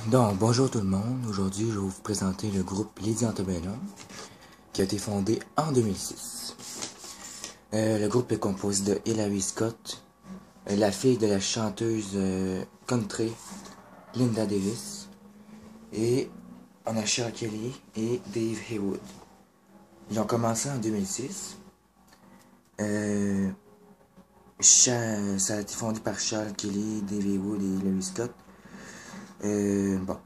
Donc, bonjour tout le monde. Aujourd'hui, je vais vous présenter le groupe Lady Antebellum, qui a été fondé en 2006. Le groupe est composé de Hilary Scott, la fille de la chanteuse country Linda Davis, et on a Charles Kelly et Dave Haywood. Ils ont commencé en 2006. Ça a été fondé par Charles Kelly, Dave Haywood et Hilary Scott. Bon.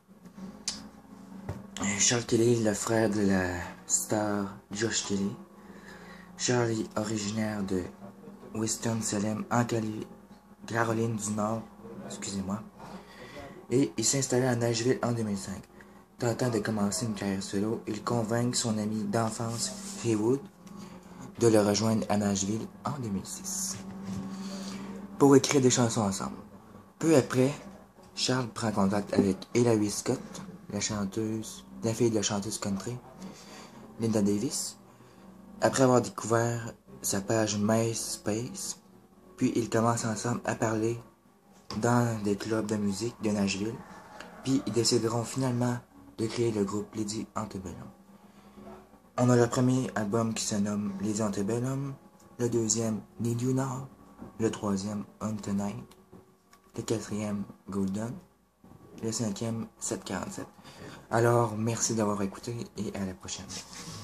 Charles Kelly, le frère de la star Josh Kelly. Charlie, originaire de Winston-Salem, en Caroline du Nord, excusez-moi. Et il s'est installé à Nashville en 2005. Tentant de commencer une carrière solo, il convainc son ami d'enfance, Haywood, de le rejoindre à Nashville en 2006 pour écrire des chansons ensemble. Peu après, Charles prend contact avec Hilary Scott, la fille de la chanteuse country, Linda Davis, après avoir découvert sa page MySpace, puis ils commencent ensemble à parler dans des clubs de musique de Nashville, puis ils décideront finalement de créer le groupe Lady Antebellum. On a le premier album qui se nomme Lady Antebellum, le deuxième Need You Now, le troisième On Tonight, le quatrième Golden, le cinquième 747. Alors, merci d'avoir écouté et à la prochaine.